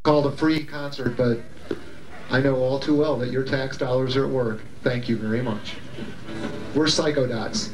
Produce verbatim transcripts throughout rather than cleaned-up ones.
called a free concert, but I know all too well that your tax dollars are at work. Thank you very much. We're Psychodots.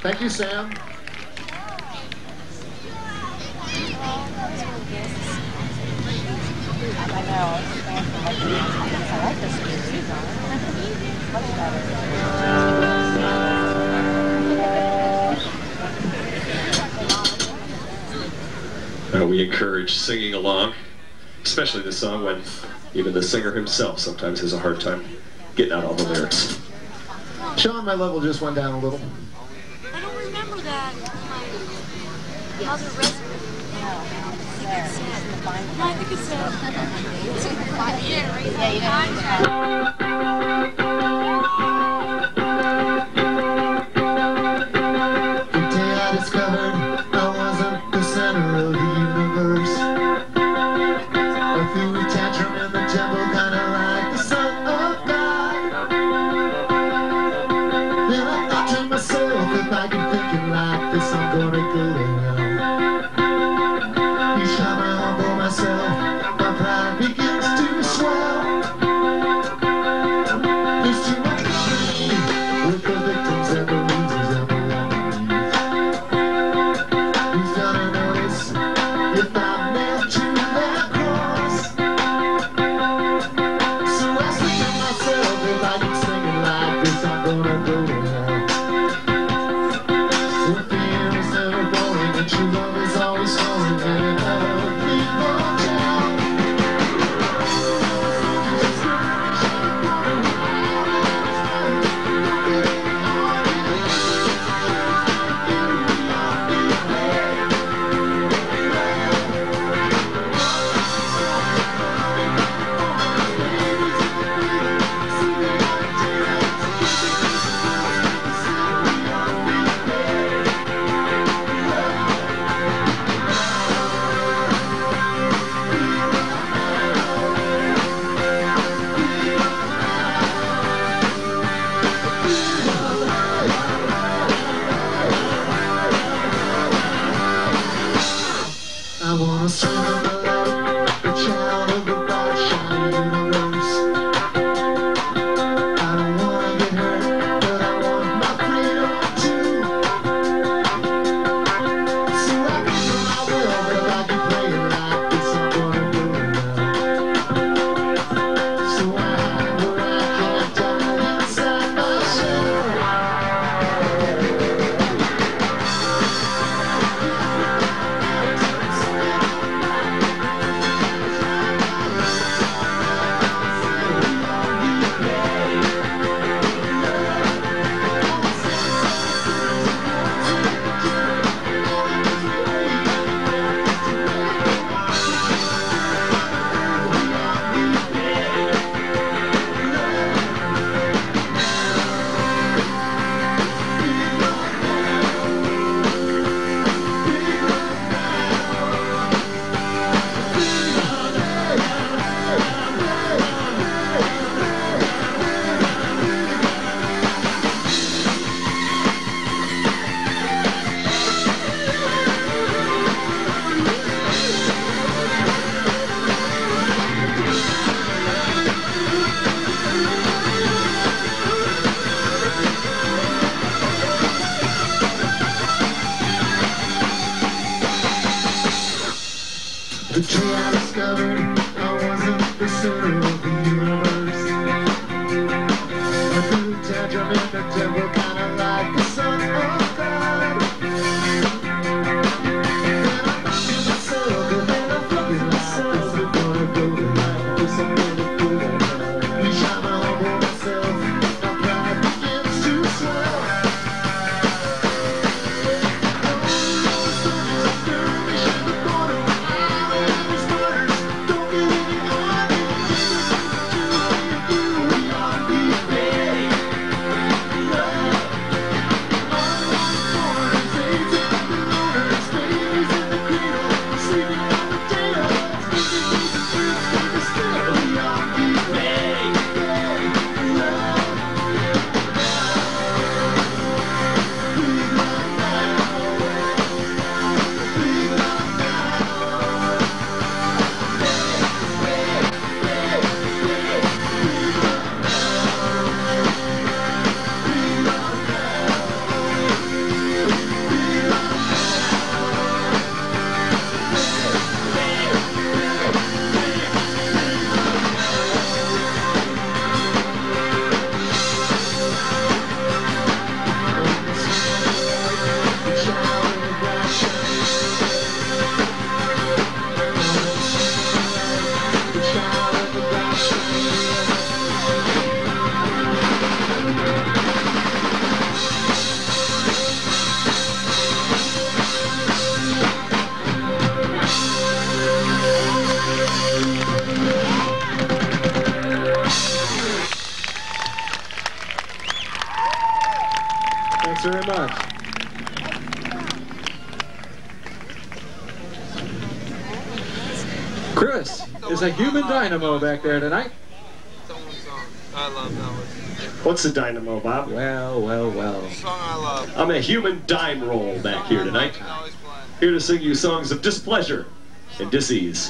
Thank you, Sam. I know. I like this music. Much better. Uh, we encourage singing along, especially this song when even the singer himself sometimes has a hard time getting out all the lyrics. Sean, my level just went down a little. I don't remember that. My other resume. I think it's there. Yeah, yeah, The day I discovered I wasn't the center of the universe, I threw a tantrum in the temple, kinda like the Son of God. Then I thought to myself, if I keep thinking like this, I'm gonna go to hell. Each time I humble myself, my pride begins to swell. There's too much company with the victims and the losers and the lonely. Who's gonna notice if I'm nailed to that cross? So I say to myself, if I keep singing like this, I'm gonna go to hell. If the air is never boring and true love is always flowing, and other people tell. I wanna swim in the light, a child of the bright, shiny universe. I don't wanna get hurt, but I want my freedom too. So I can do my will, but I can play it like this, I'm gonna go to hell. So I hide where I can't die inside my shell. The day I discovered I wasn't the center of the universe, I threw a tantrum in the temple, kinda like the Son of God. Then I thought to myself, and then I figured myself, I'm gonna go to hell, yes, I'm gonna go to hell. Each time I humble myself, my pride begins to swell. Don't get any harder. Thanks very much. Chris is a human dynamo back there tonight. I love that one. What's the dynamo, Bob? Well, well, well. Song I love. I'm a human dime roll back here tonight. Here to sing you songs of displeasure and dis-ease.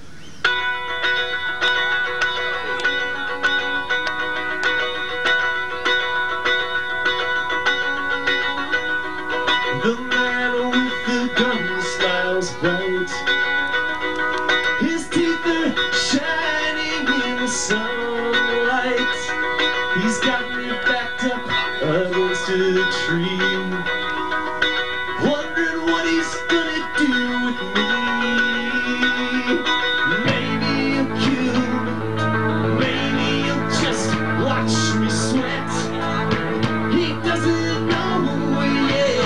The man with the gun smiles bright. His teeth are shining in the sunlight. He's got me backed up against a tree, wondering what he's gonna do with me. Maybe he'll kill me, maybe he'll just watch me sweat. He doesn't know yet.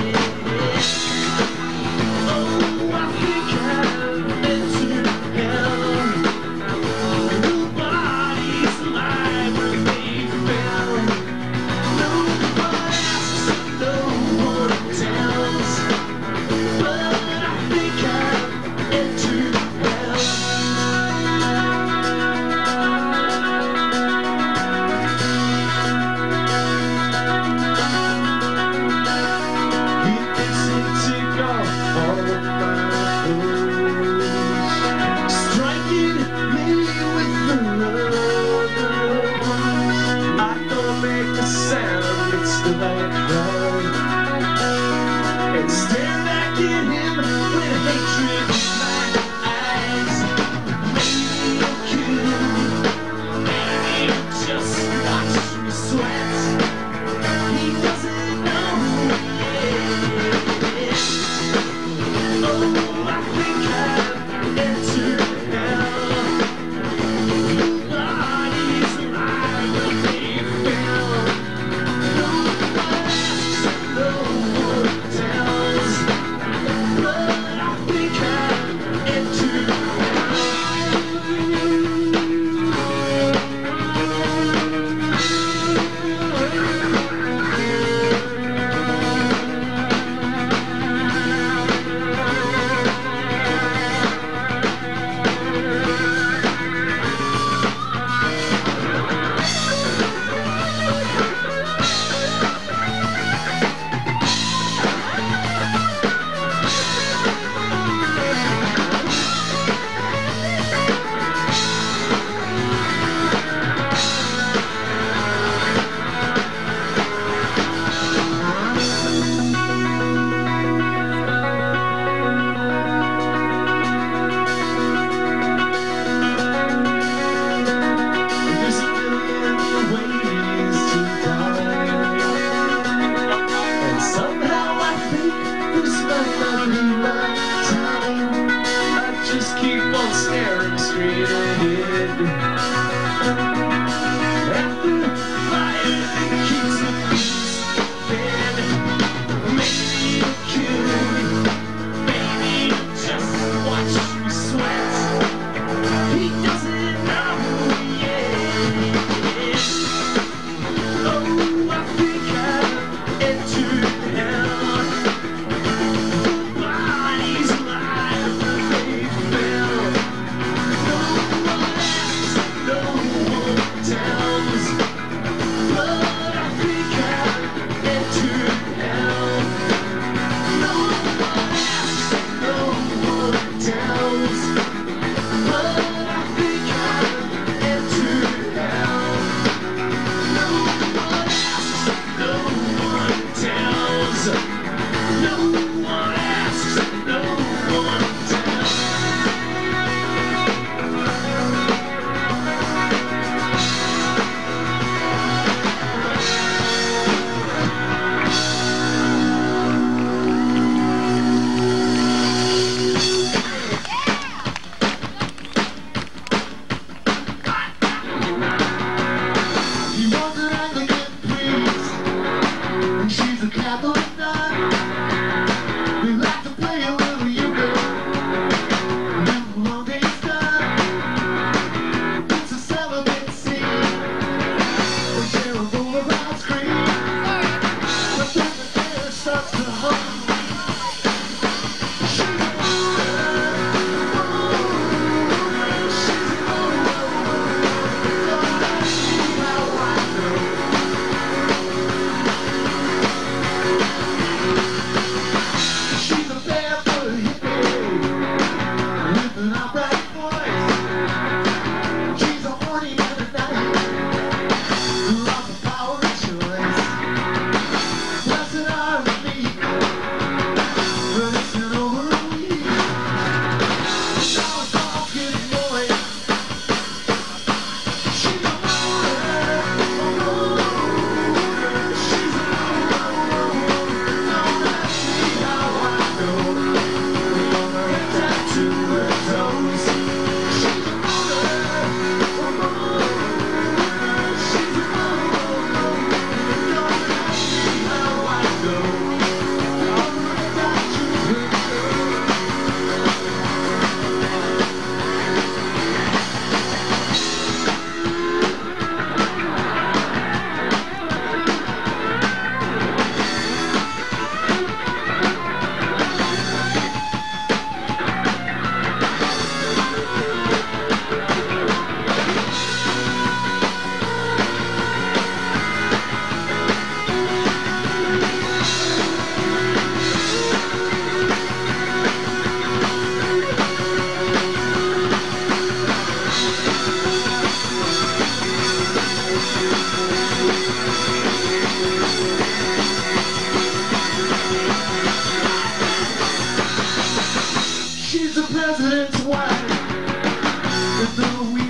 Oh, I think I've entered hell. Nobody's alive when they fell. No one asks and no one tells. But I think I've entered hell. He thinks he'll take off all of my clothes, striking me with another one. I don't make a sound, it's still I cry and stare back at him with hatred in my eyes. Maybe he'll kill me, maybe he'll just watch me sweat. He doesn't know yet. Oh, I think I've entered hell. Nobody's alive when they fell. No one asks and no one tells. But I think I've entered There's a million ways to die, and somehow I think this might not be my time. I just keep on staring straight ahead at the fire that keeps the beast fed. Maybe you'll kill me, maybe you'll just watch me sweat. He doesn't know yet. Oh, I think I've entered hell. Nobody's alive when they fell. No one asks and no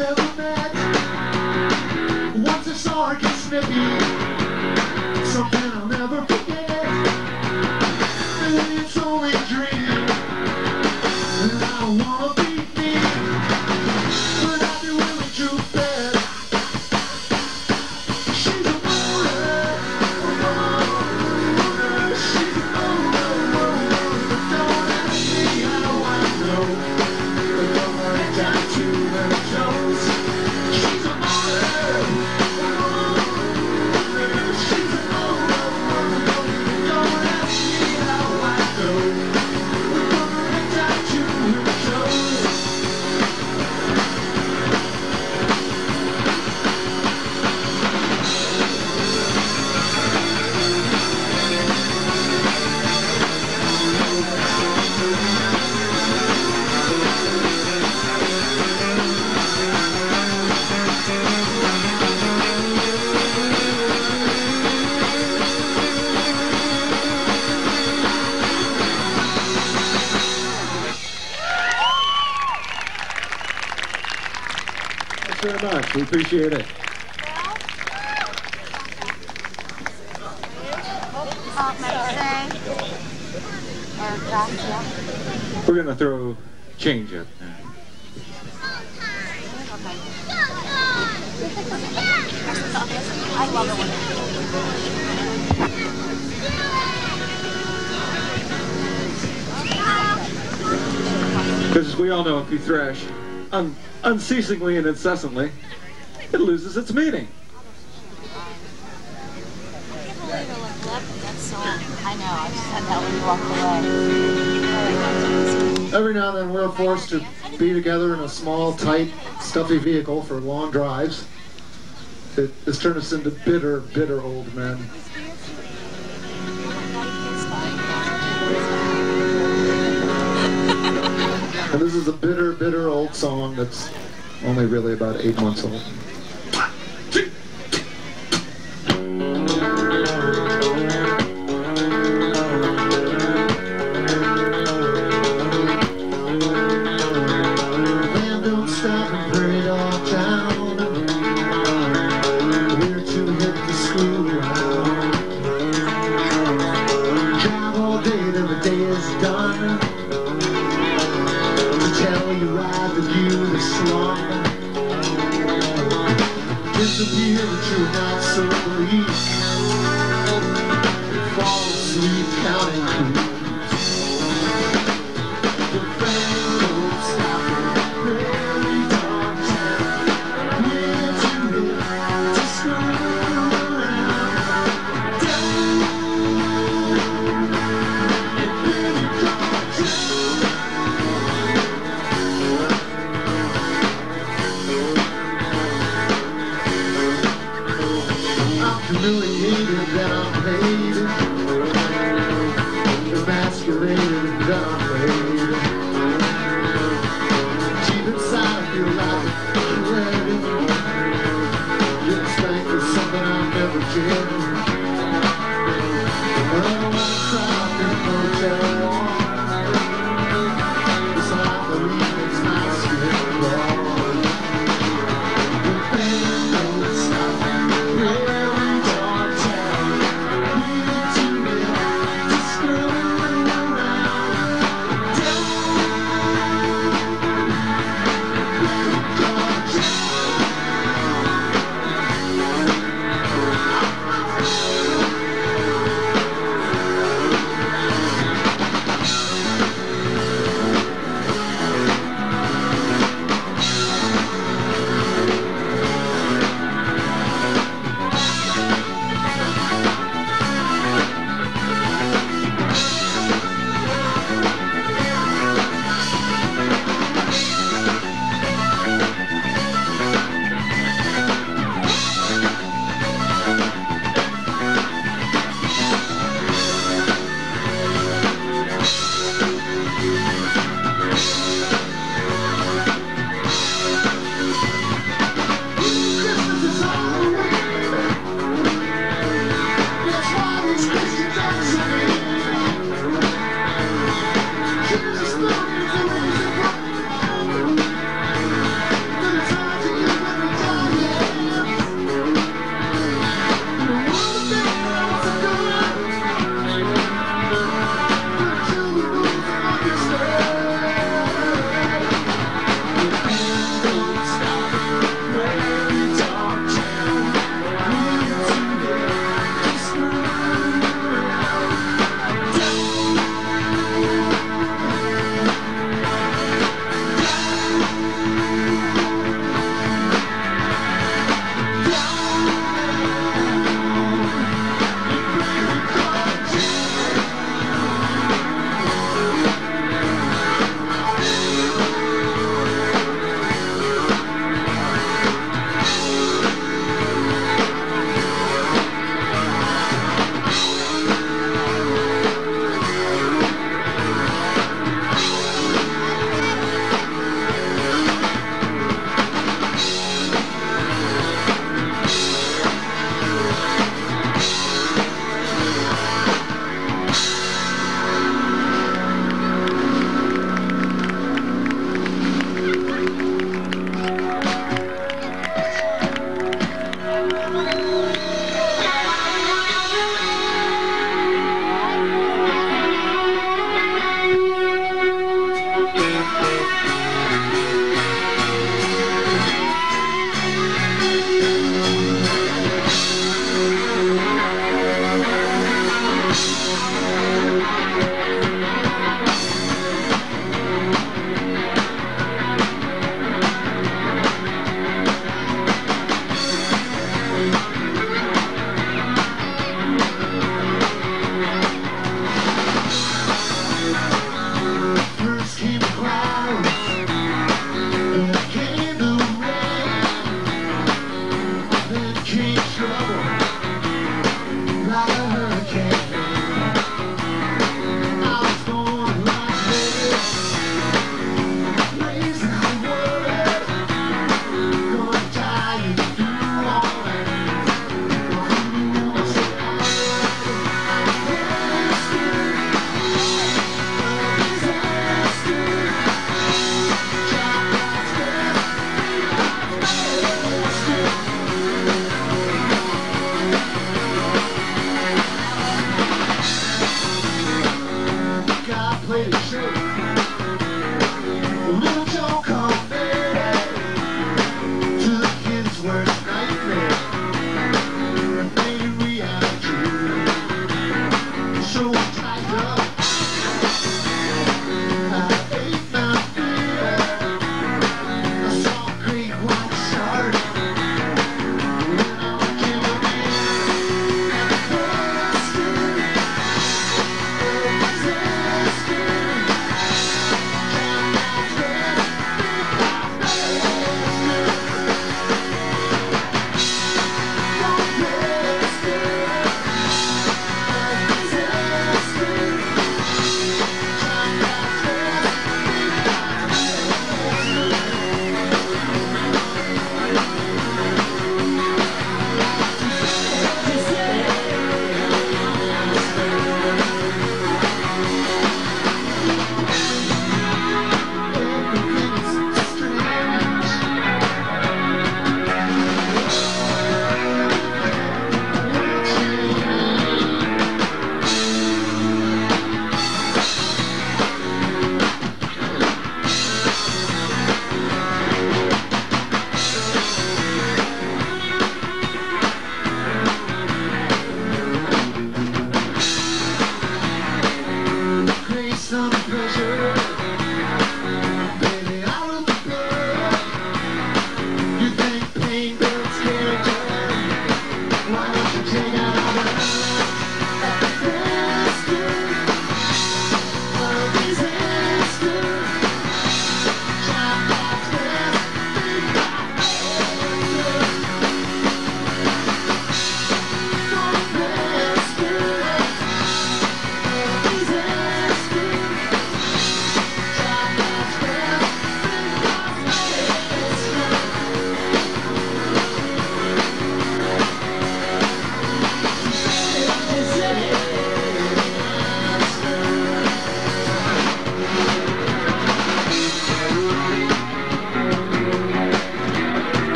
never met. Once I saw her get snippy, something I'll never forget. It's only a dream, and I don't wanna be me, but I'd be willing to bet she's a motor, she's a motor, but don't ask me how I know. The lower down to her toes, she's a motor, she's a motor, don't ask me how I know. The lower down to her toes. Thanks very much. We appreciate it. Uh, Medicine. Or Gracia. We're going to throw change up there. I love it when Because we all know if you thrash un unceasingly and incessantly, it loses its meaning. I know, I just said that when you walked away. Every now and then we're forced to be together in a small, tight, stuffy vehicle for long drives. It has turned us into bitter, bitter old men. And this is a bitter, bitter old song that's only really about eight months old. Man, don't stop and pray it all down. We're too hip to screw around. Drive all day till the day is done. Tell you ride the view the slum. Disappear but you're not so bleak. Fall asleep counting clues. The fan don't stop it. Prairie dog town. We're too hip to screw around. Down in Billy Dog Town. Humiliated that I'm paid, emasculated that I'm paid. Deep inside I feel like I'm ready. Getting spanked for something I never did. I don't wanna cry up in no terror. It's all I believe makes my skin crawl. The pain don't stop. Prairie dog town. We're too hip to screw around. Down Prairie dog town.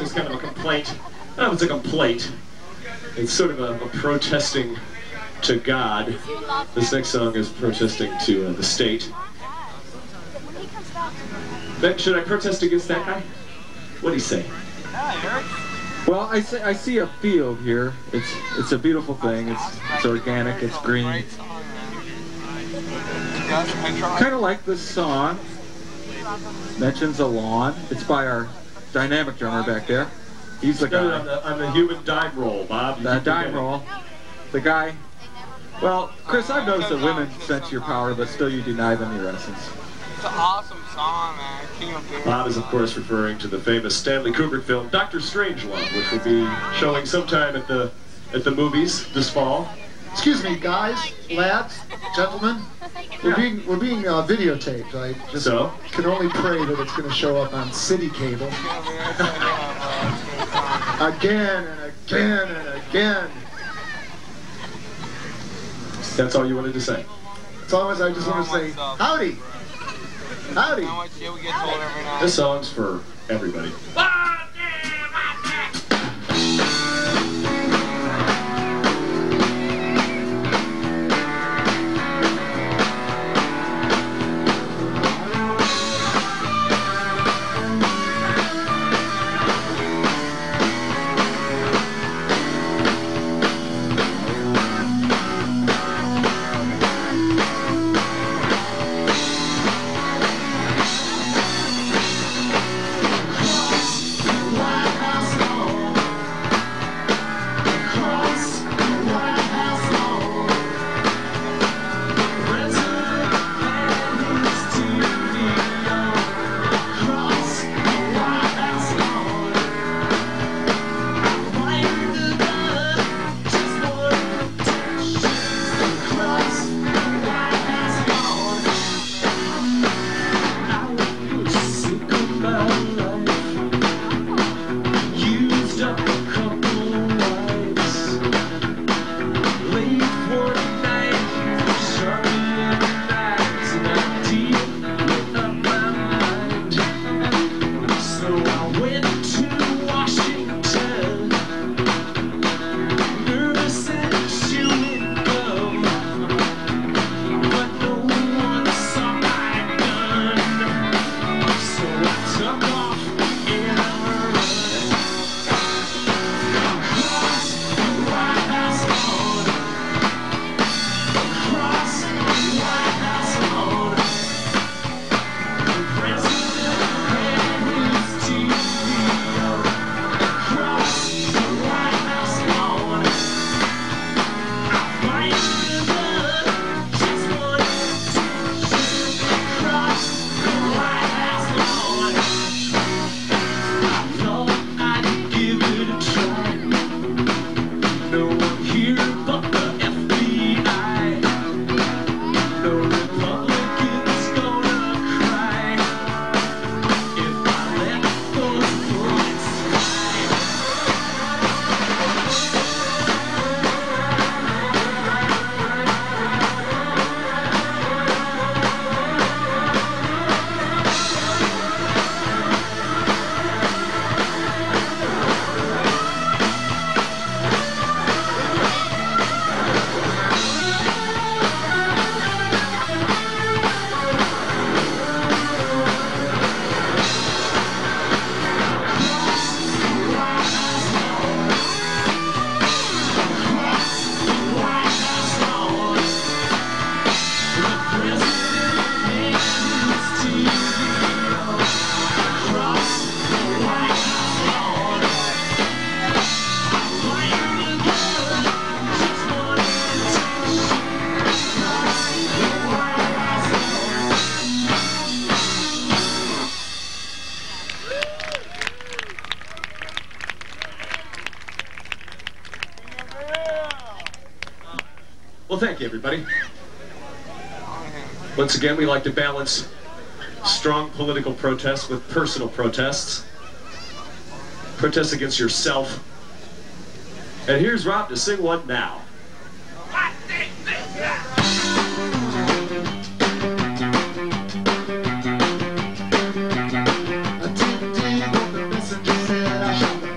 is kind of a complaint. I don't know if it's a complaint. It's sort of a, a protesting to God. This next song is protesting to uh, the state. Ben, should I protest against that guy? What'd he say? Well, I see, I see a field here. It's it's a beautiful thing. It's it's organic. It's green. Kind of like this song. Mentions a lawn. It's by our dynamic drummer back there. He's the guy. On the, on the human dime roll, Bob. The dime roll. The guy. Well, Chris, I've noticed that women sense your power, but still you deny them your essence. It's an awesome song, man. King of Beer. Bob is, of course, referring to the famous Stanley Kubrick film Doctor Strangelove, which will be showing sometime at the at the movies this fall. Excuse me, guys, lads, gentlemen. We're being we're being uh, videotaped. I just So? can only pray that it's going to show up on city cable again and again and again. That's all you wanted to say. As long as I just want to say howdy, howdy. How much shit we get told every night. This song's for everybody. Well, thank you, everybody. Once again, we like to balance strong political protests with personal protests. Protests against yourself. And here's Rob to sing one now. A T V, the messenger said I shot the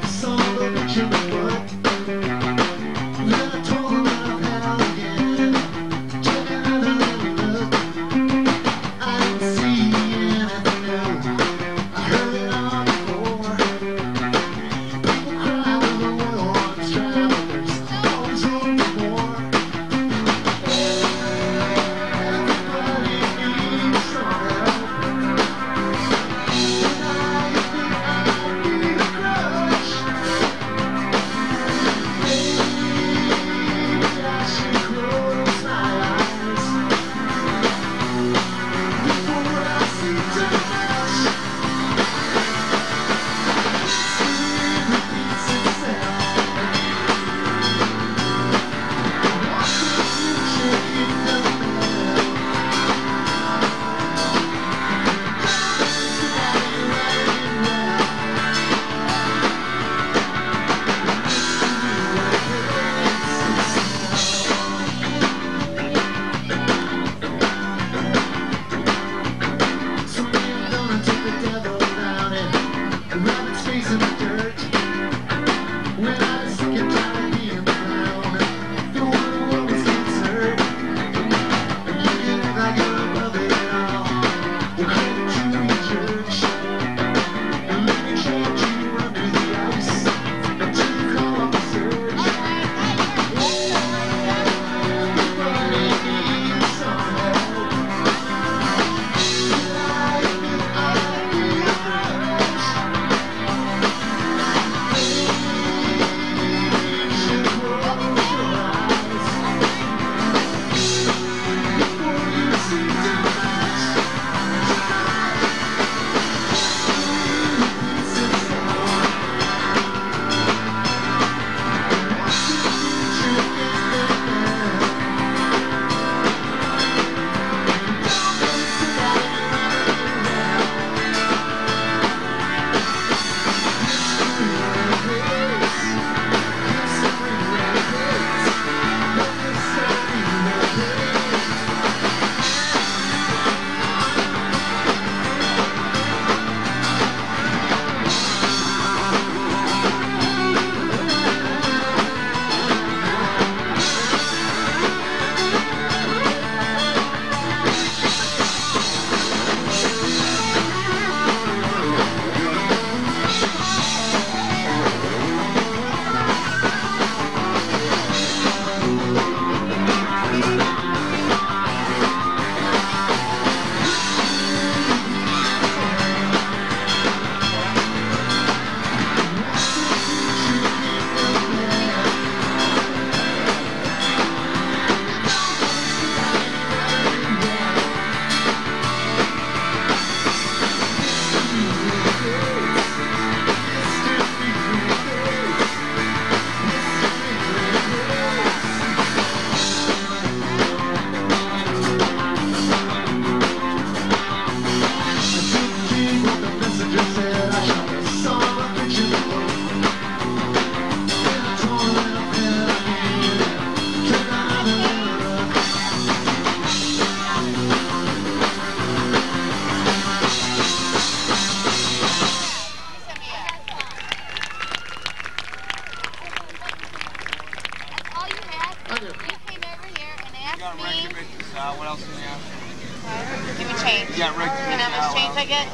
you. You came over here and You got asked Rick me. to make this out. What else do you have? Give me change. You got Rick to You make know this how out. much change I get?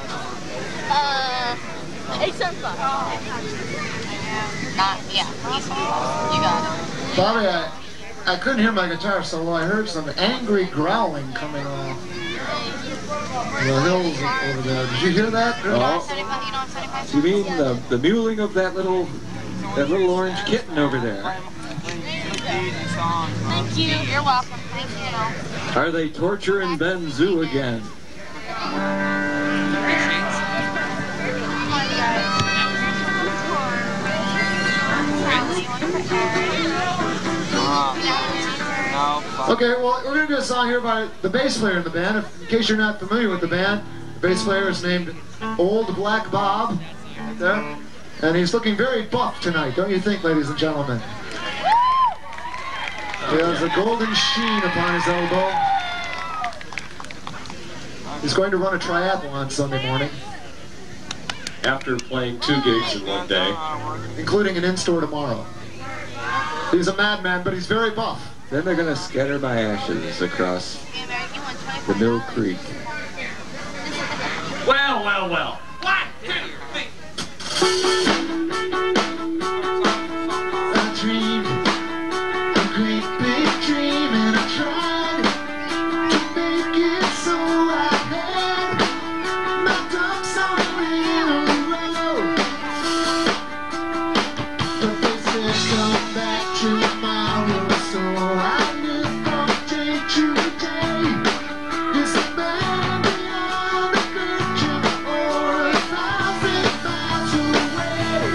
Uh, eight seventy-five. Not, yeah, easy. You got it. Bobby, I, I couldn't hear my guitar so well. I heard some angry growling coming off the hills over there. Did you hear that? You don't have Oh, seventy-five, you don't have seventy-five you mean the, the mewling of that little that little orange kitten over there? Easy songs. Thank you. You're welcome. Thank you. Are they torturing Ben Zoo again? No. Okay, well, we're going to do a song here by the bass player in the band. If, in case you're not familiar with the band, the bass player is named Old Black Bob, right there. And he's looking very buff tonight, don't you think, ladies and gentlemen? He has a golden sheen upon his elbow. He's going to run a triathlon Sunday morning, After playing two gigs in one day. including an in-store tomorrow. He's a madman, but he's very buff. Then they're going to scatter my ashes across the Mill Creek. Well, well, well. One, two, three. I dreamed a great big dream, and I tried to make it so I had my ducks all in a row. But they said come back tomorrow, so I live from day to day. Is a man beyond the curtain or a thousand miles away?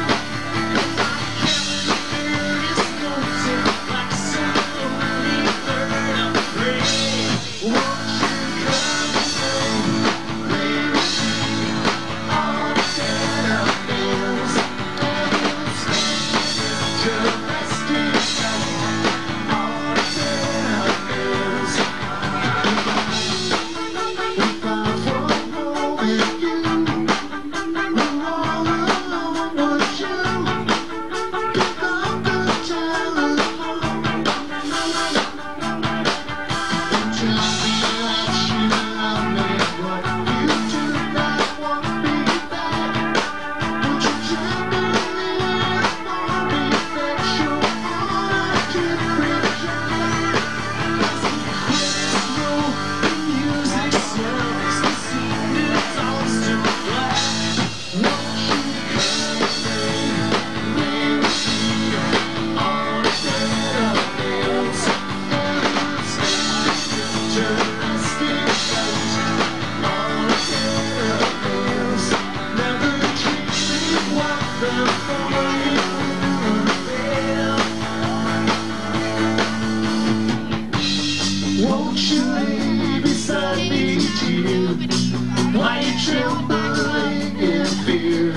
Won't you lay beside me, dear? Why you trembling in fear?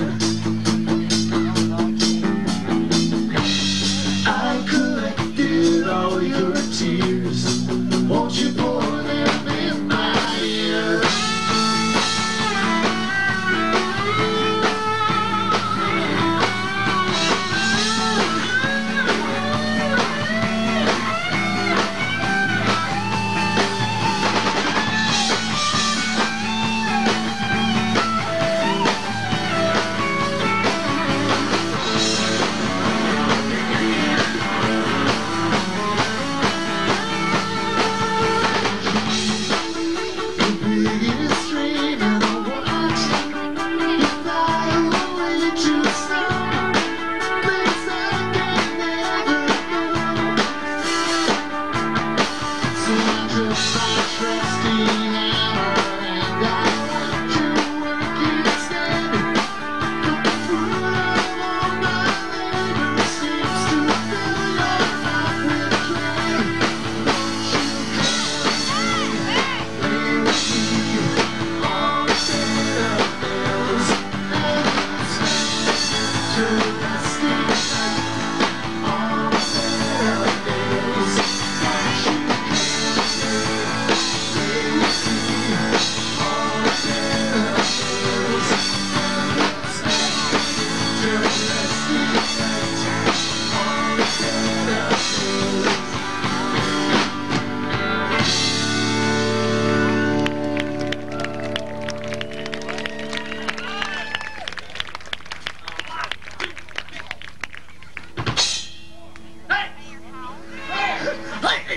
I collected all your tears. Won't you pour them in my ear?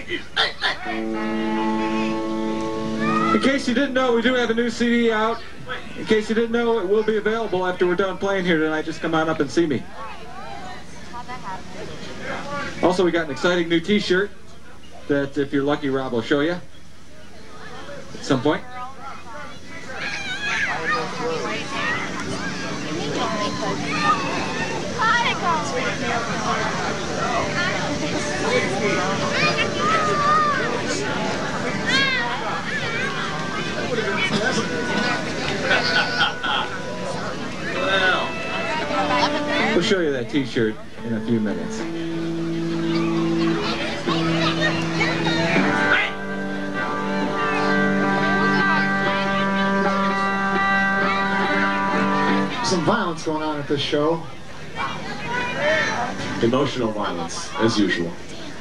In case you didn't know, we do have a new C D out. In case you didn't know, it will be available after we're done playing here tonight. Just come on up and see me. Also, we got an exciting new t-shirt that, if you're lucky, Rob will show you at some point. We'll show you that t-shirt in a few minutes. Some violence going on at this show. Emotional violence, as usual.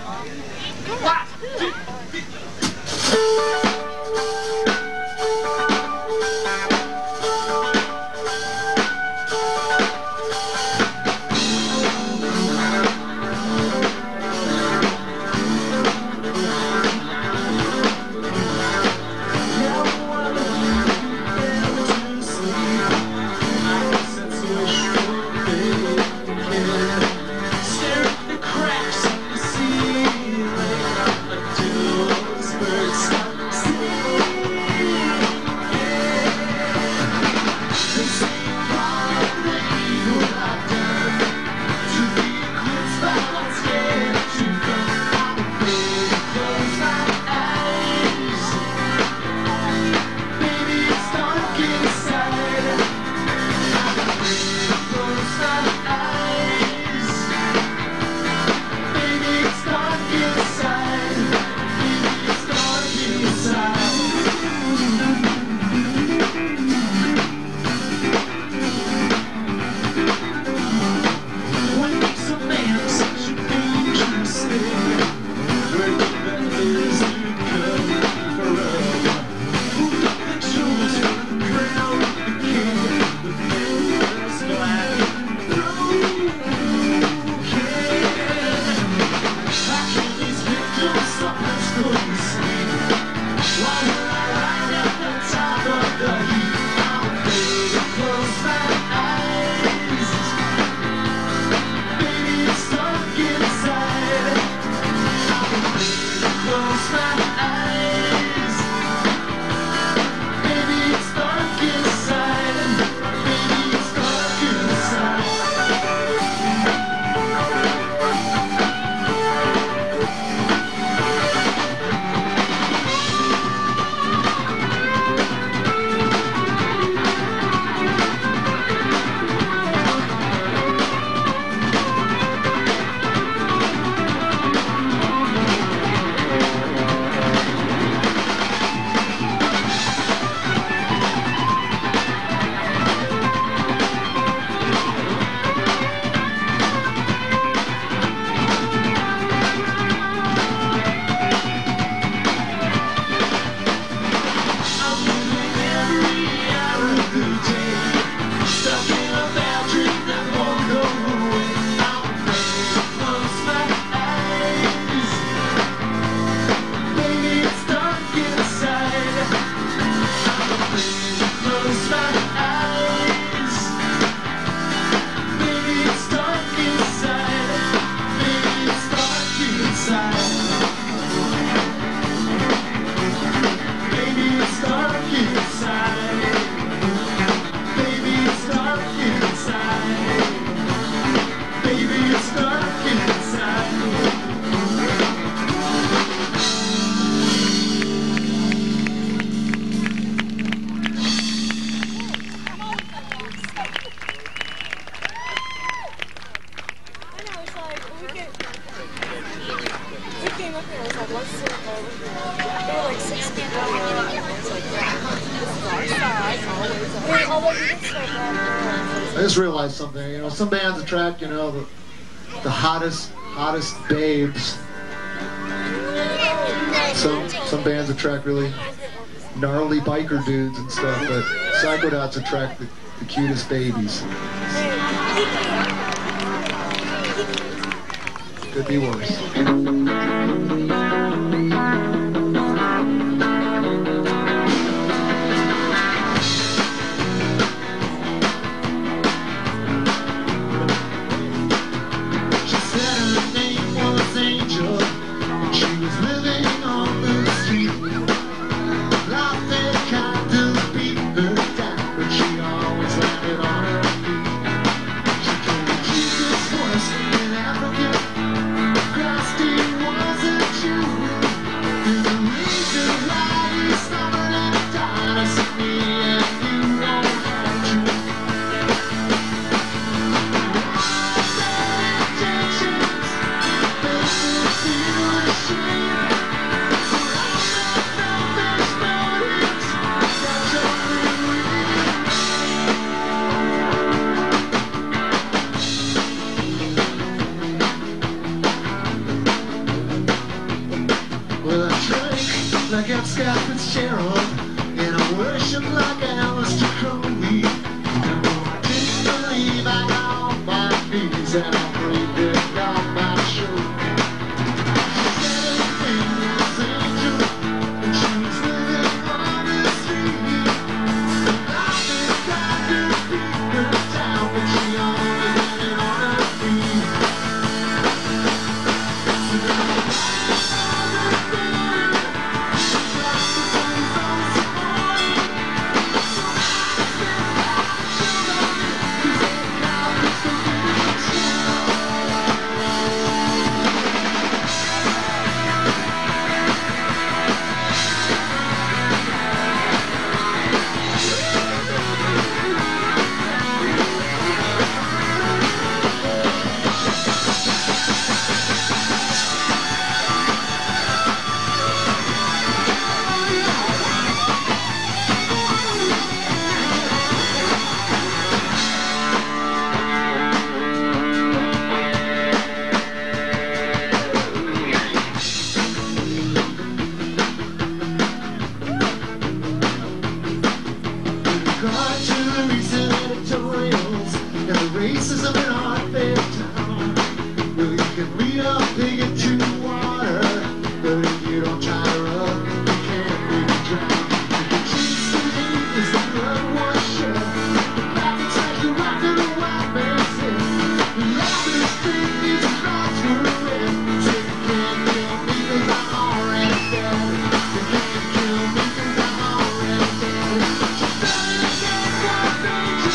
I just realized something, you know, some bands attract, you know, the, the hottest, hottest babes. Some, some bands attract really gnarly biker dudes and stuff, but psychodots attract the, the cutest babies. Could be worse. like Oskamp Fitzgerald, and I worship like Alistair Crowley. And though I didn't believe I got on my knees, and I prayed that God might show me. She's anything was angel, and she was living on the street. And I've been trying to beat her down, but she always landed on her feet. So now racism in our fair town. Well, you can lead a pig into water, but if you don't try to run, you can't really drown. The cheese to hate is the blood was shed. The back attack the rock of the white man's head. The laughing street needs a cross for a red. Say you can't kill me cause I'm already dead. You can't kill me cause I'm already dead. Just tell me again what danger.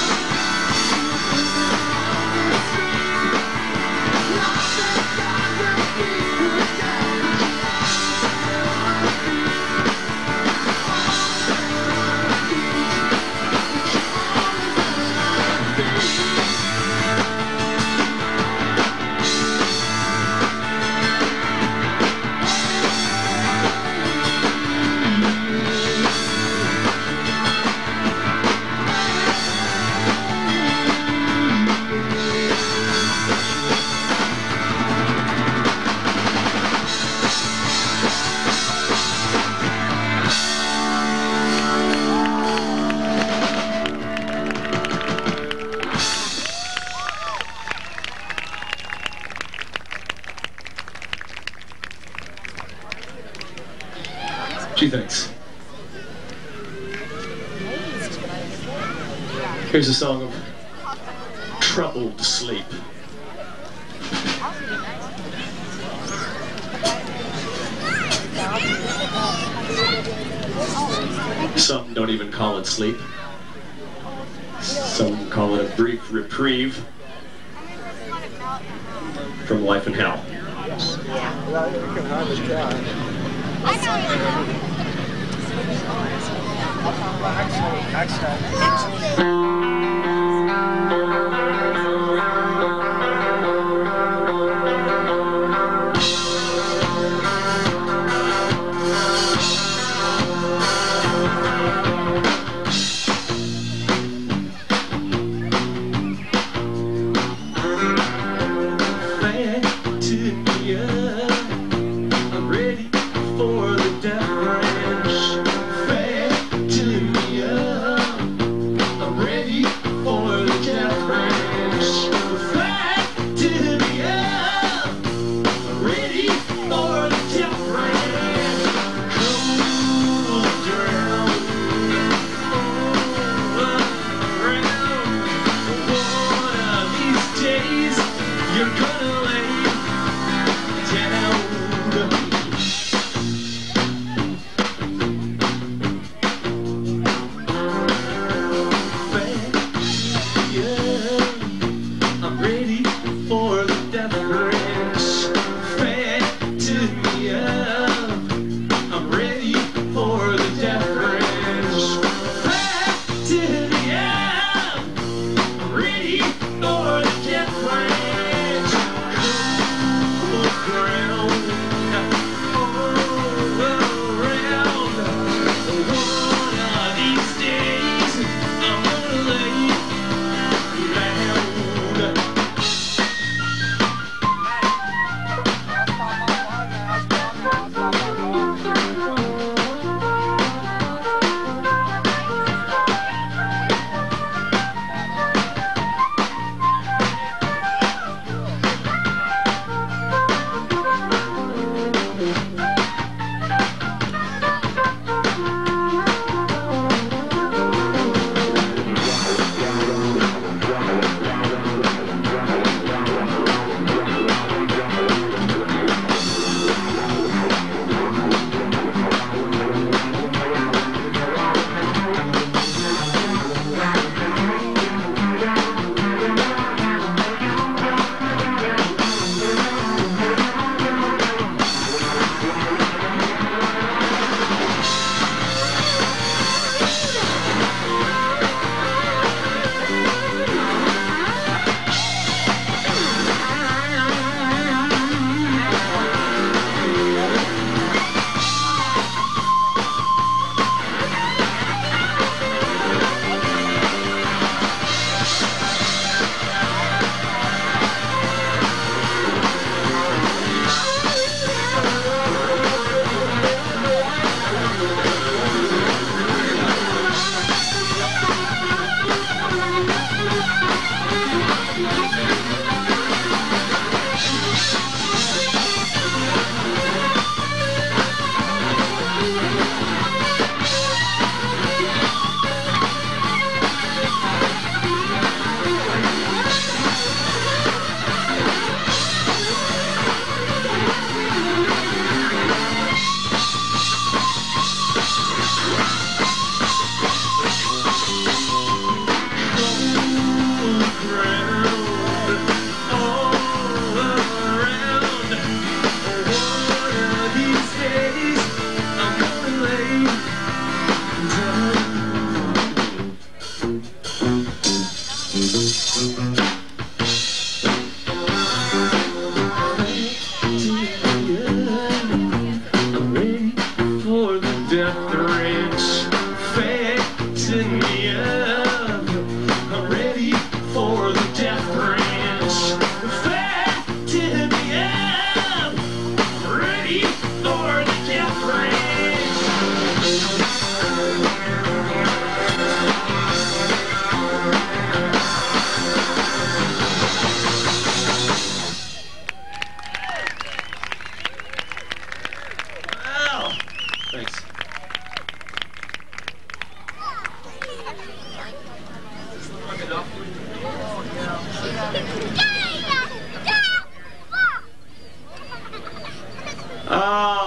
Gee, thanks. Here's a song of troubled sleep. Some don't even call it sleep. Some call it a brief reprieve from life in hell. Well, you can hardly tell. Actually, actually. For the death range.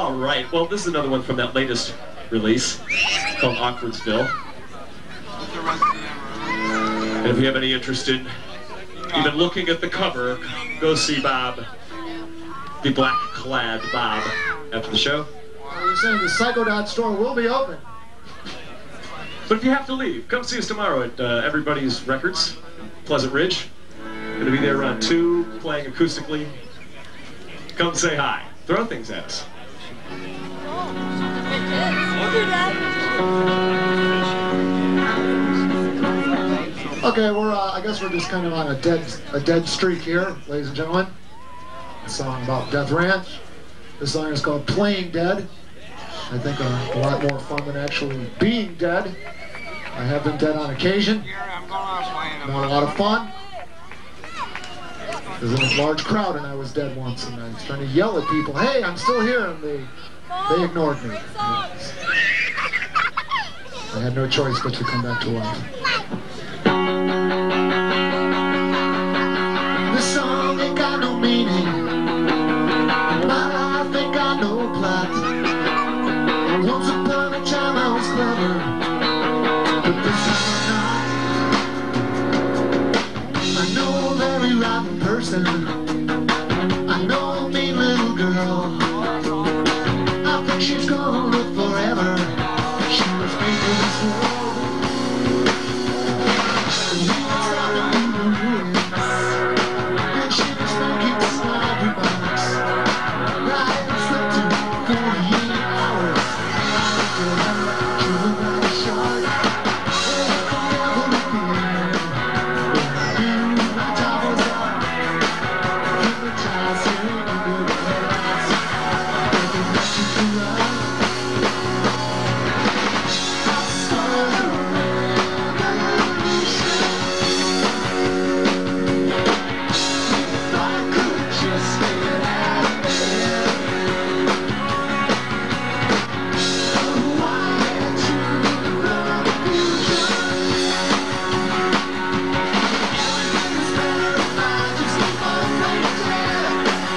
All right, well, this is another one from that latest release called Awkwardsville. And if you have any interest in even looking at the cover, go see Bob, the black-clad Bob, after the show. You're saying the psychodots store will be open. But if you have to leave, come see us tomorrow at uh, Everybody's Records, Pleasant Ridge. Going to be there around two, playing acoustically. Come say hi. Throw things at us. Okay, we're uh, I guess we're just kind of on a dead a dead streak here, ladies and gentlemen. A song about Death Ranch. This song is called Playing Dead. I think uh, a lot more fun than actually being dead. I have been dead on occasion. Not a lot of fun. There's a large crowd and I was dead once and I was trying to yell at people, hey, I'm still here, and they, they ignored me. I had no choice but to come back to life. This song ain't got no meaning. My life ain't got no plot. Once upon a time I was clever, but this time I'm not. I know a very rotten person. I know a mean little girl. I think she's gonna live forever. She was made for this world. And we were traveling through the ruins, and she was making snide remarks. I hadn't slept in forty-eight hours. I was dead, driven by a shark. And if I ever appeared, I knew my time was up. Hypnotizing into the headlights, and they let you to run. I started a revolution. If I could just get out of bed, oh, I had to love the future. Everything's better if I just keep on playing dead.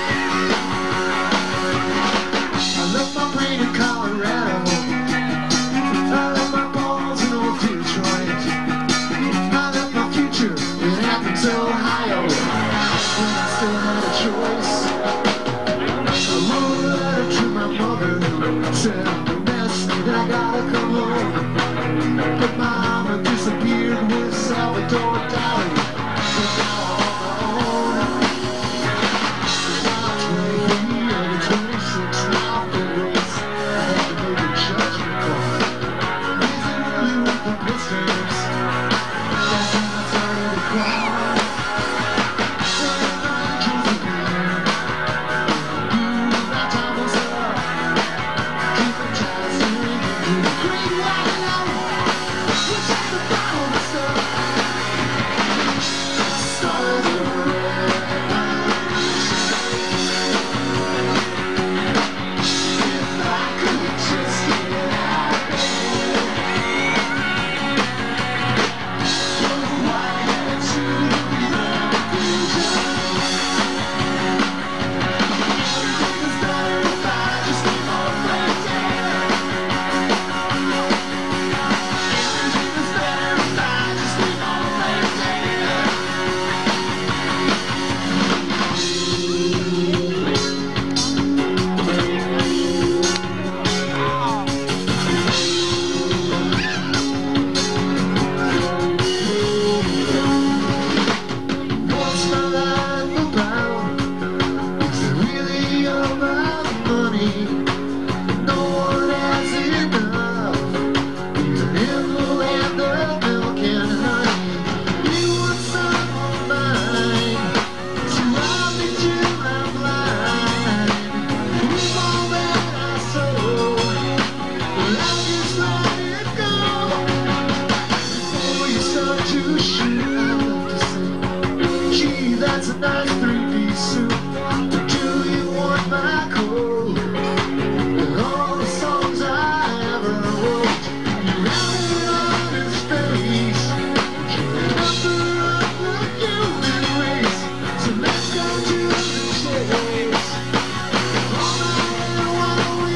I left my brain in Colorado. I left my balls in old Detroit. I left my future in Athens, Ohio. When I still had a choice, I wrote a letter to my mother. Said I'm a mess and I gotta come home. But my mama disappeared with Salvador Dali. And now I'm on my own. Now I'm twenty-three and twenty-six now for race. I had to make a judgment call. Is it really worth the blisters? That's when I started to cry. And my dreams appeared. You, my time was up. Hypnotized.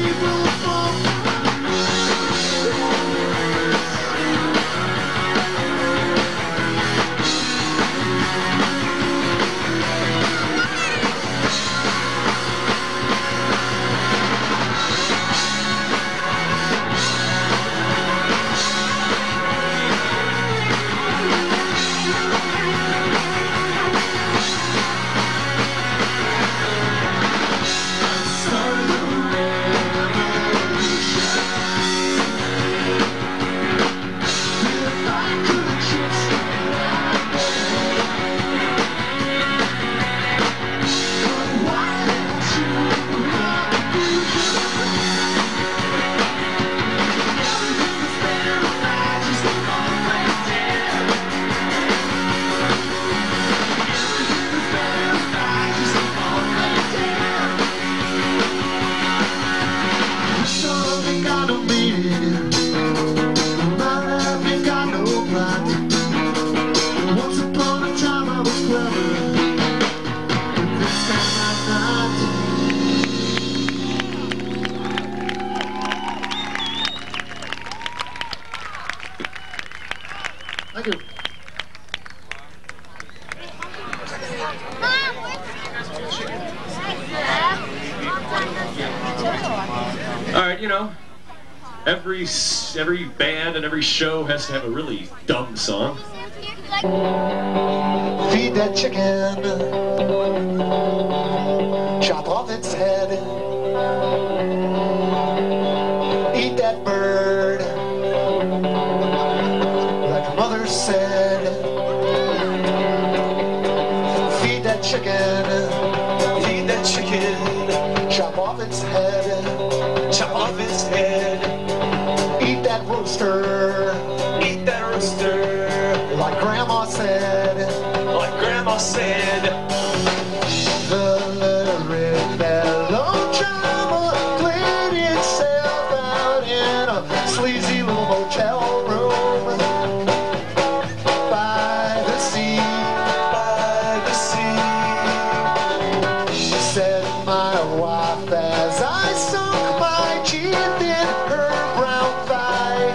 Thank you. All right, you know, every every band and every show has to have a really dumb song. Feed that chicken, chop off its head, eat that bird, like mother said. Feed that chicken, feed that chicken, chop off its head, chop off its head, eat that rooster, eat that rooster. Like Grandma said, like Grandma said, the lyric melodrama played itself out in a sleazy little motel room by the sea, by the sea. Said my wife as I sunk my teeth in her brown thigh.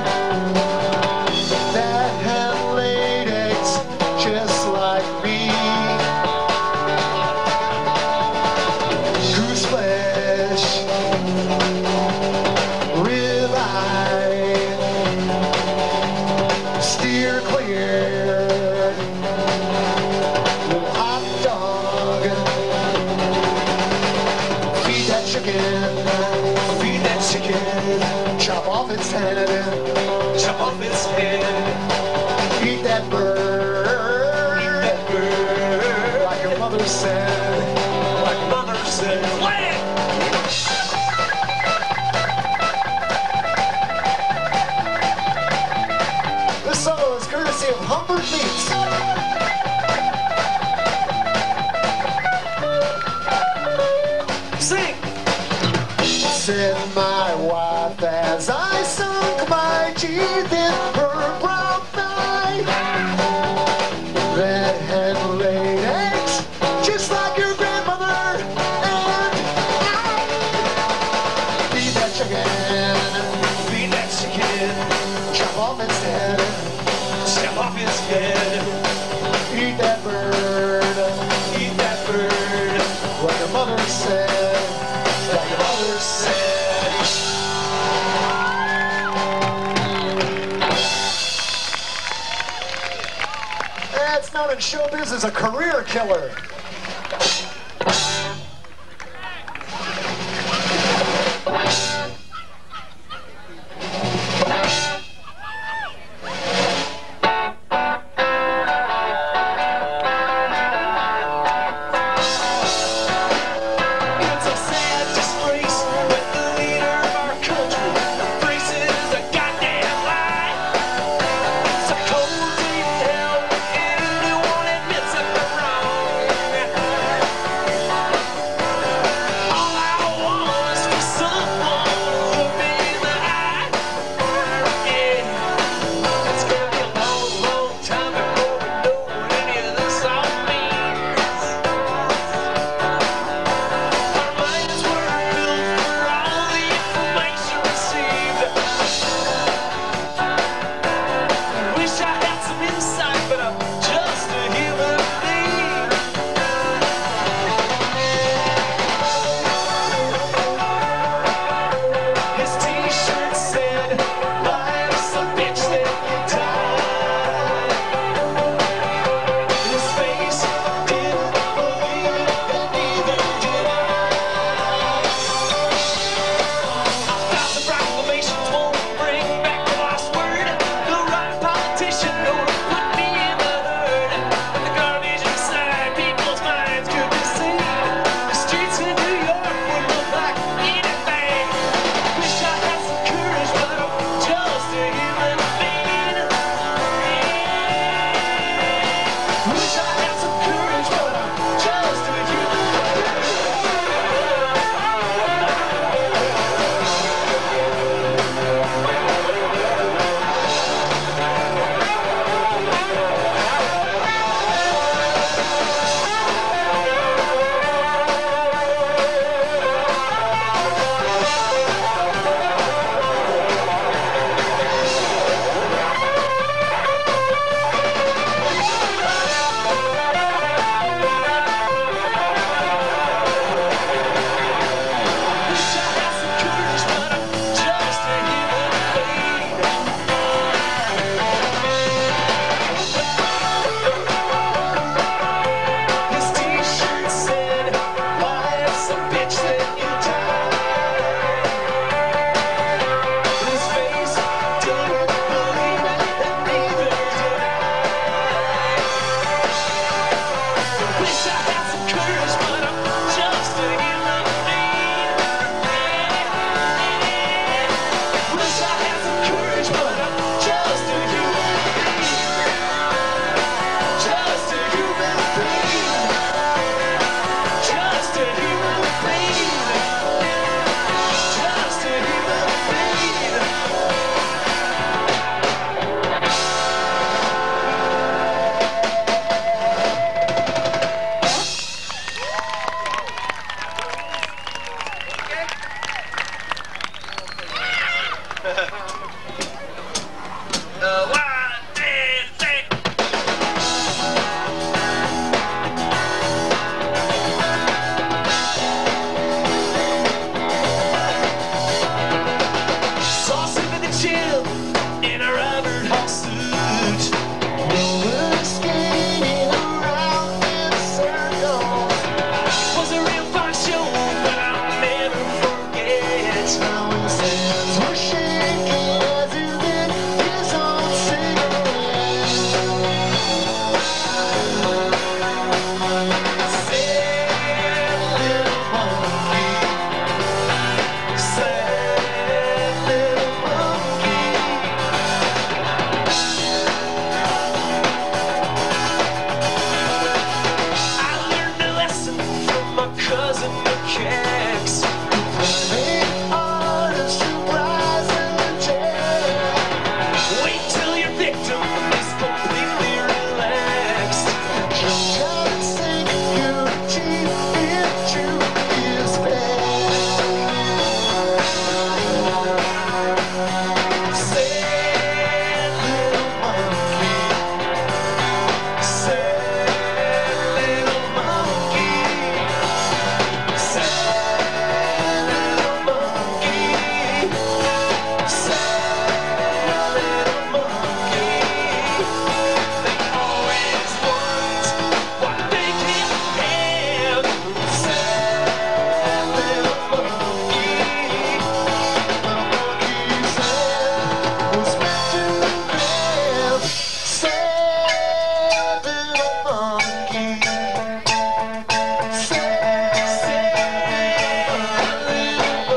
That hand laid eggs just like me. Goose flesh, rib eye, steer clear, little hot dog. Feed that chicken, feed that chicken, chop off its head, chop off its head, eat that bird, eat that bird, like your mother said, like mother said. Play it! This song is courtesy of Humbert Meats. Sing! Said my wife as I sunk my teeth in her brown thigh. That hen laid eggs just like your grandmother. And feed that chicken, feed that chicken, chop off its head, chop off its head, eat that bird, eat that bird, like your mother said, like your mother said. That's known in showbiz as a career killer. It's a sad disgrace when the leader of our country embraces a goddamn lie. It's a cold deep hell when anyone admits that they're wrong. Uh, one, two, three. Saw sipping the chill in a Robert Hall suit. Roller skating around in circles. Was a real fun show that I'll never forget. Now his hands were shaking as he lit his own cigarette. Sad little monkey. Sad little monkey. I learned a lesson from my cousin McKex. Private artist who lies in the jail. Wait till your victim is completely relaxed. Jump out and sink your teeth into his back. Sad little monkey. Sad little monkey. Sad little monkey. Sad little monkey. They always want what they can't have. Sad little monkey. The monkey's head was meant to grab. Sad little monkey. Sad, sad little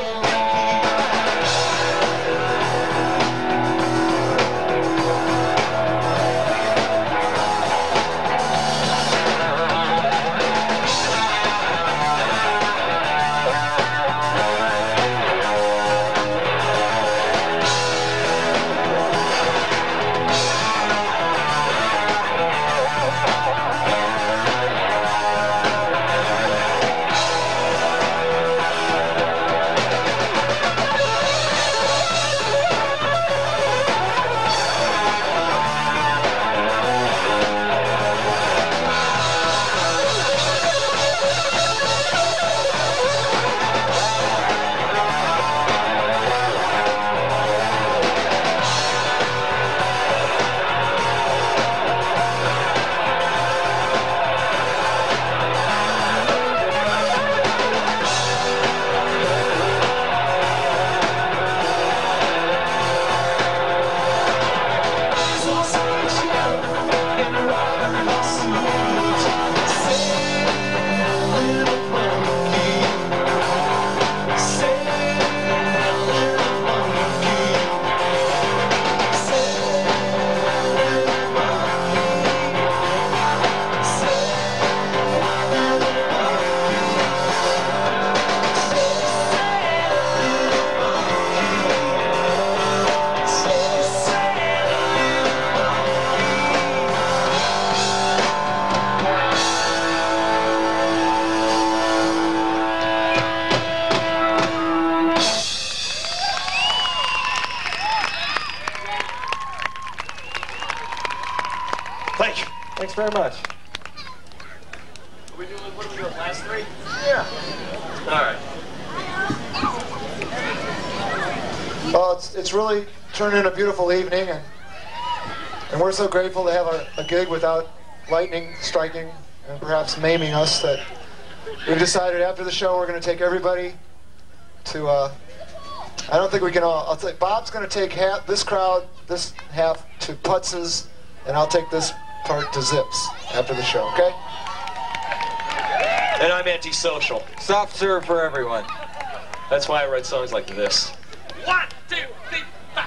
Thank you. Thanks very much. Are we doing, what are we doing, last three? Yeah. All right. Well, it's, it's really turned into a beautiful evening, and, and we're so grateful to have a, a gig without lightning striking and perhaps maiming us that we've decided after the show we're going to take everybody to, uh, I don't think we can all, I'll say Bob's going to take half, this crowd, this half to Putz's, and I'll take this part to Zips after the show, okay? And I'm antisocial. Soft serve for everyone. That's why I write songs like this. One, two, three, five.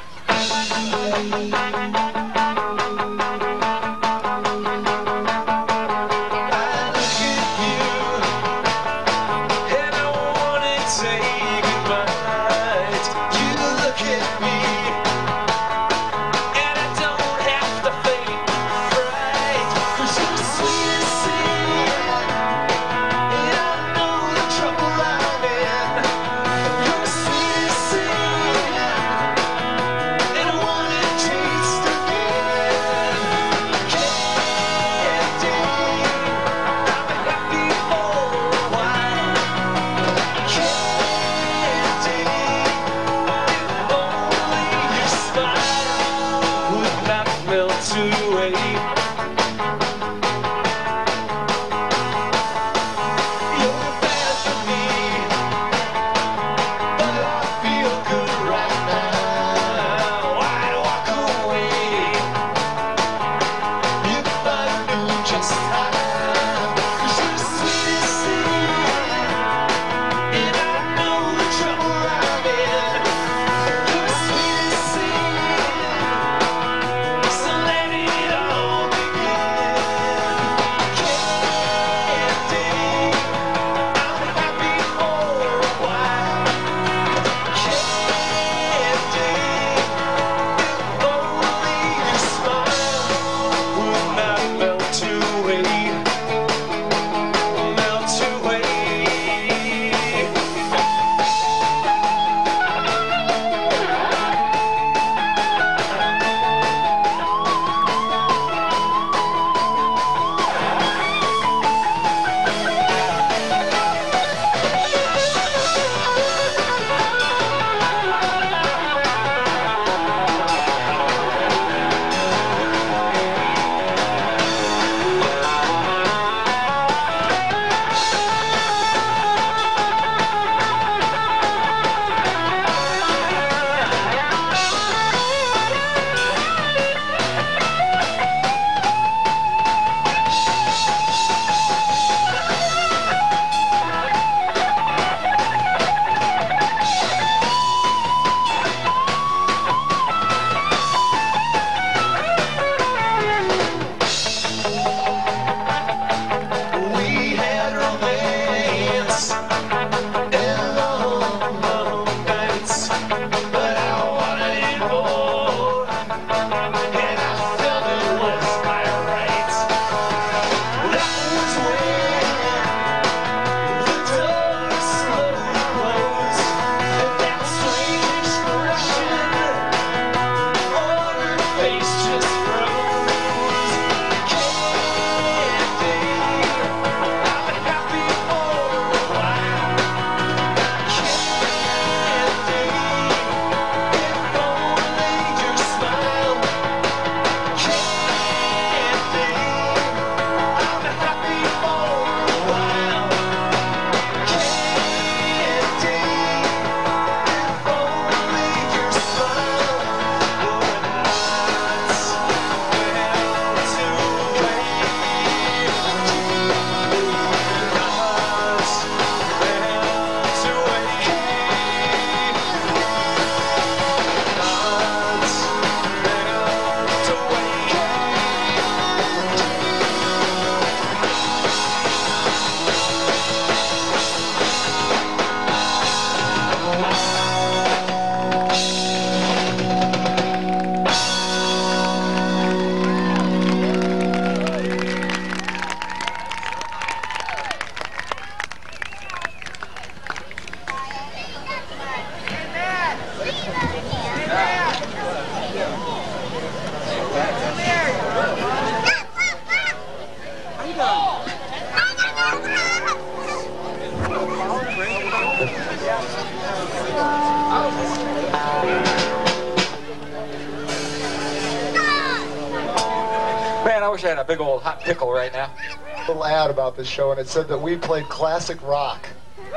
wish I had a big old hot pickle right now. A little ad about this show, and it said that we played classic rock.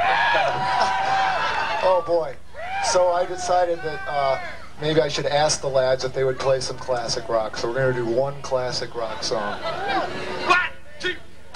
Oh boy. So I decided that uh, maybe I should ask the lads if they would play some classic rock. So we're going to do one classic rock song. One, two.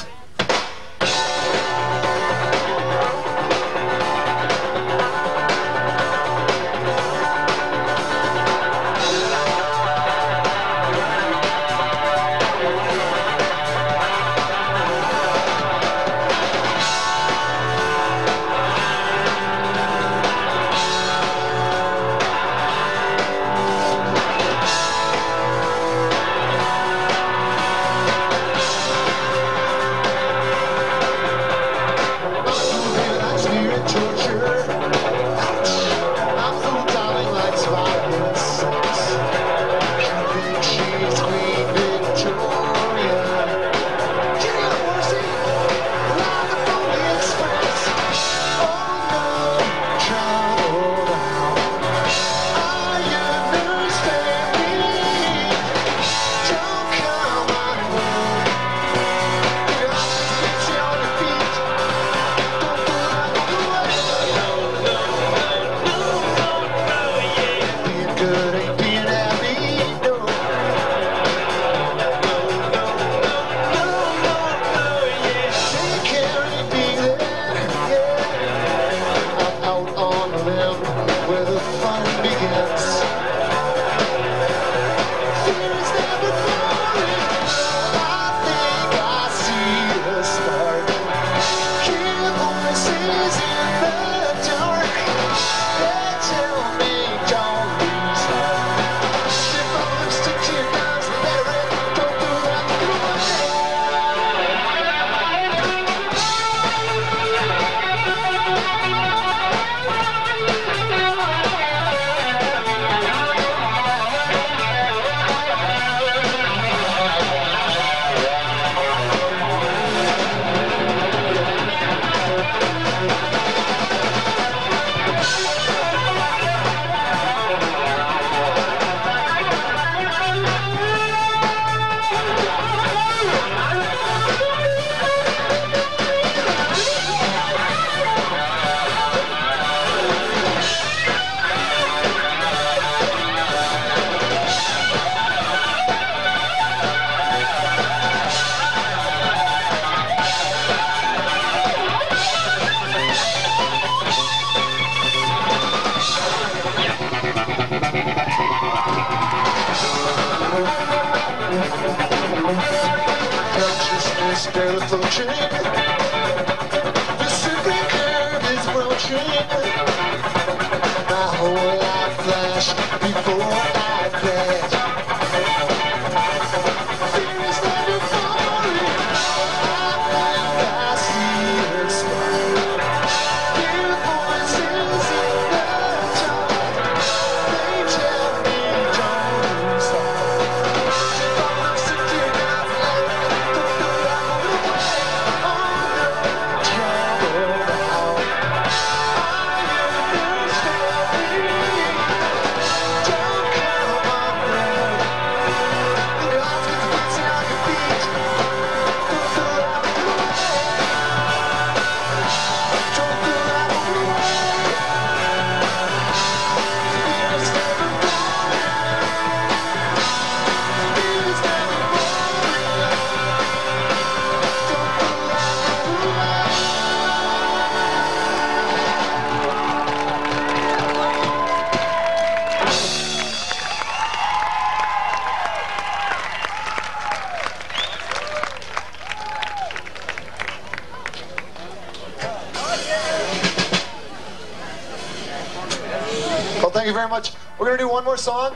Thank you very much. We're going to do one more song.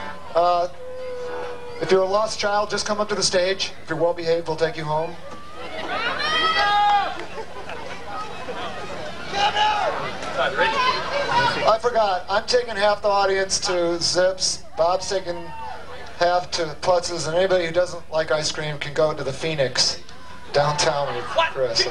Uh, if you're a lost child, just come up to the stage. If you're well behaved, we'll take you home. I forgot. I'm taking half the audience to Zips. Bob's taking half to Putz's, and anybody who doesn't like ice cream can go to the Phoenix downtown with Chris.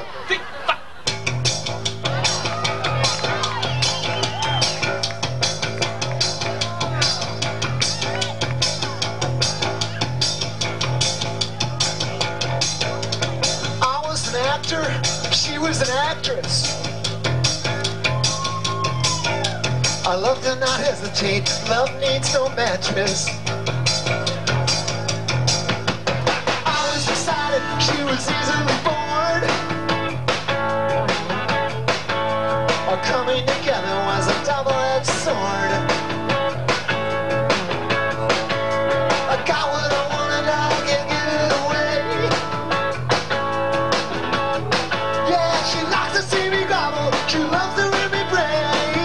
was an actress. Our love did not hesitate. Love needs no mattress. I was excited. She was easily bored. Our coming together was a double-edged sword. I got what I wanted, I can't give it away. Yeah, she likes to see me grovel. She loves to hear me pray.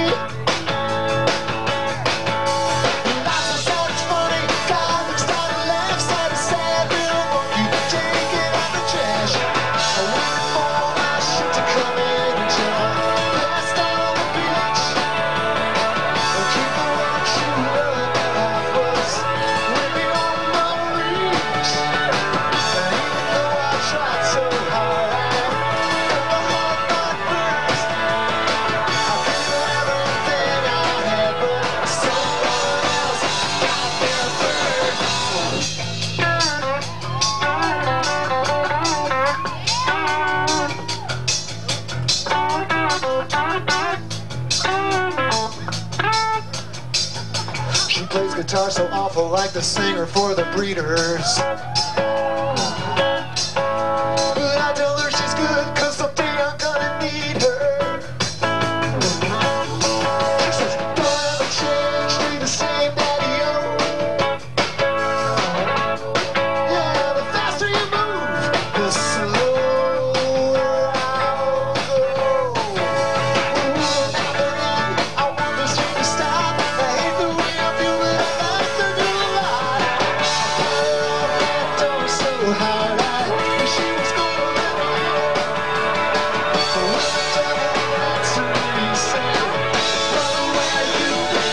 Lots of sad, it's funny. God looks down and laughs at a sad little monkey. Take it out the trash. I waited for my shit to come in and jump. Passed out on the beach. And keep the one true love that I was with me on my reach. And even though I tried so hard, I felt my heart not burst. I gave her everything I had, but someone else got there first. She plays guitar so awful, like the singer for the Breeders. But I tell her she's good, cause someday I'm gonna need her. She says, don't ever change, stay the same, daddy-o. Yeah, the faster you move, the slower I'll go. Never end, I want this dream to stop. I hate the way I feel, but I like to do a lot. I put her so hard, I wish she was gonna let me in. But when the devil answered me, he said, brother, where you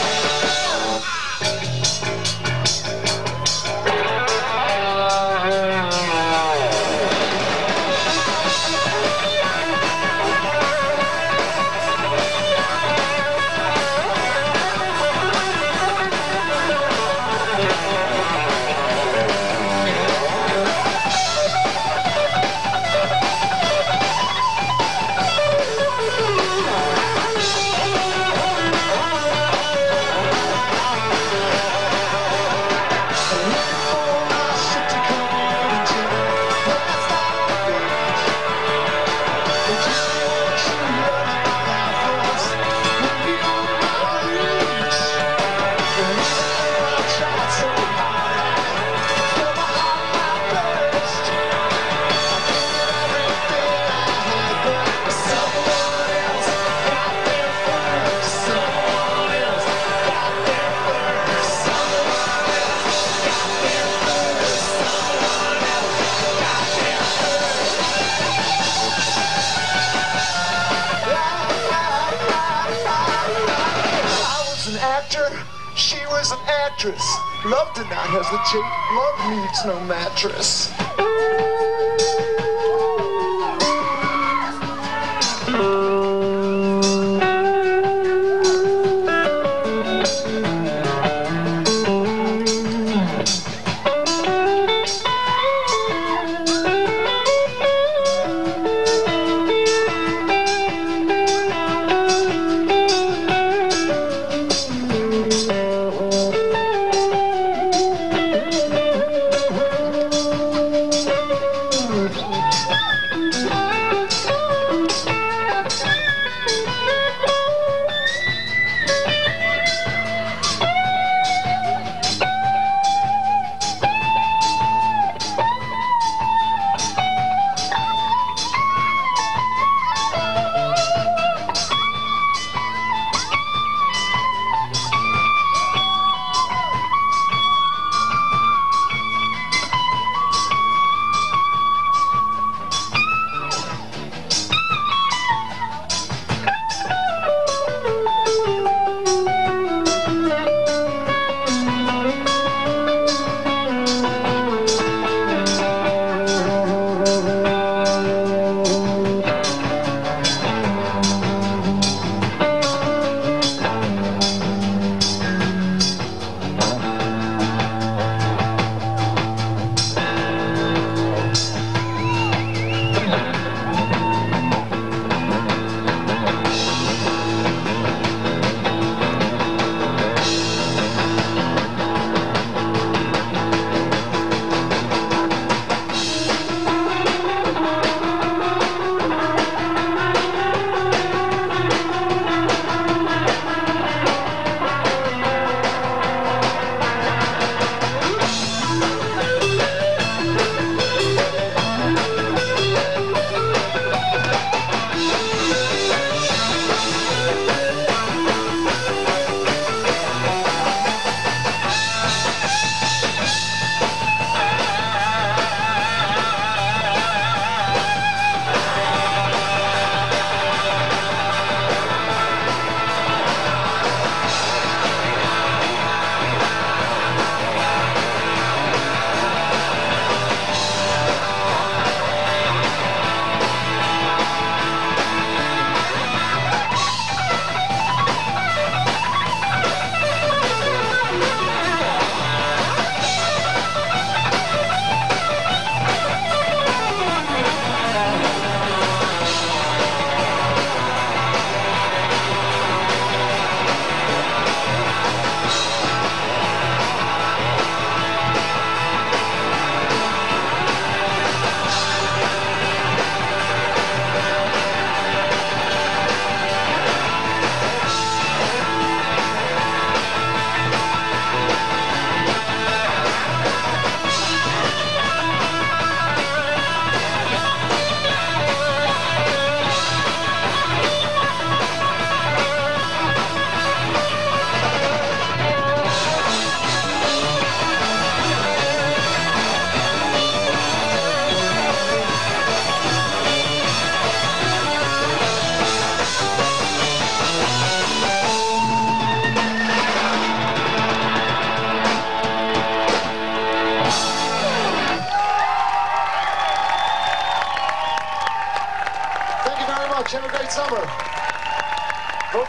She was an actress. Love did not hesitate. Love needs no mattress.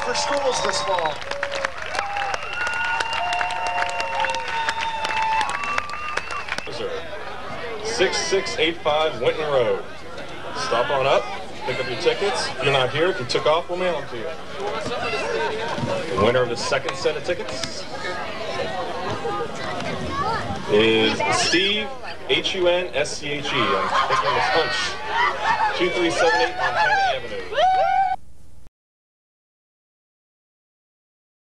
for schools this fall. six six eight five Winton Road. Stop on up, pick up your tickets. If you're not here, if you took off, we'll mail them to you. The winner of the second set of tickets is Steve, H U N S C H E. I'm taking this hunch. two three seven eight Montana Avenue.